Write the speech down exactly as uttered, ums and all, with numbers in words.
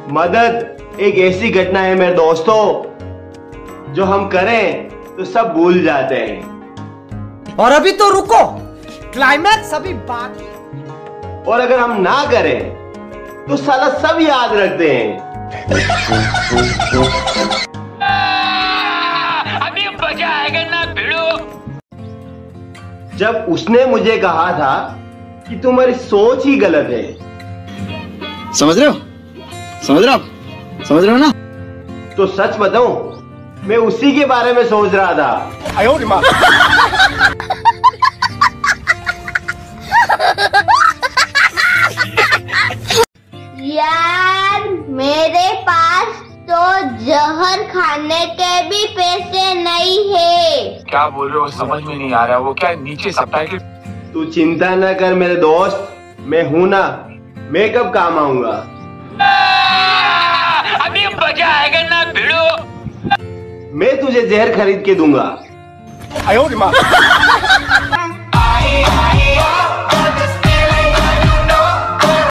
मदद एक ऐसी घटना है मेरे दोस्तों, जो हम करें तो सब भूल जाते हैं। और अभी तो रुको, क्लाइमैक्स अभी बाकी। और अगर हम ना करें तो साला सब याद रखते हैं। अभी मजा आएगा ना भिड़ो। जब उसने मुझे कहा था कि तुम्हारी सोच ही गलत है। समझ रहे हो समझ रहे हो समझ रहे हो ना? तो सच बताऊं, मैं उसी के बारे में सोच रहा था। आयो रे माँ। यार मेरे पास तो जहर खाने के भी पैसे नहीं है। क्या बोल रहे हो समझ में नहीं आ रहा। वो क्या नीचे सबटाइटल। तू चिंता न कर मेरे दोस्त, मैं हूं ना, मैं कब काम आऊंगा। अभी मजा आएगा ना भिड़ो। मैं तुझे जहर खरीद के दूंगा। आयो रे माँ।